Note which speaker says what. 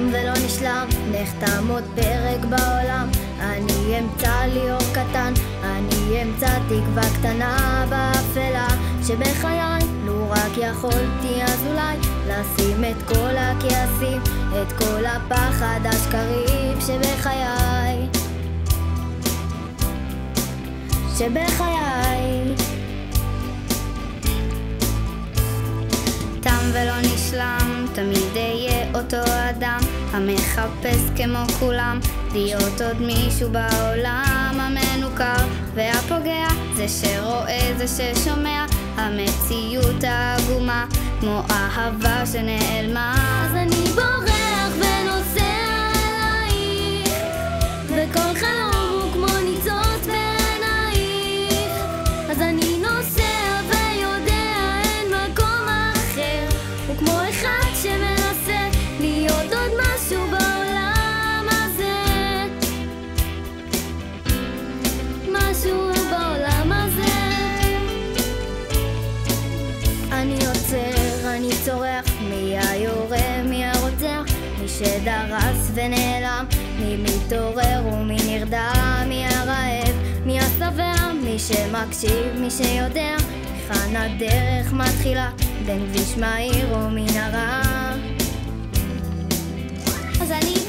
Speaker 1: תם ולא נשלם, נחתם עוד פרק בעולם. אני אמצא לי אור קטן, אני אמצא תקווה קטנה באפלה שבחיי. לו רק יכולתי אז אולי לשים את כל הכעסים, את כל הפחד השקרים שבחיי, שבחיי. תם ולא נשלם, תמיד אהיה אותו אדם המחפש כמו כולם להיות עוד מישהו בעולם המנוכר והפוגע, זה שרואה, זה ששומע, המציאות העגומה כמו אהבה שנעלמה. אז אני בורח ונוסע אלייך, וכל חלום הוא כמו ניצוץ בעינייך. אז אני נוסע ויודע אין מקום אחר, הוא כמו אחד שמנסה להיות עוד משהו בעולם הזה, משהו בעולם הזה. אני עוצר, אני צורח, מי היורה, מי הרוצח, מי שדרס ונעלם, מי מתעורר ומי נרדם, מי הרעב, מי השבע, מי שמקשיב, מי שיודע היכן הדרך מתחילה, בין כביש מהיר או מנהרה. אז אני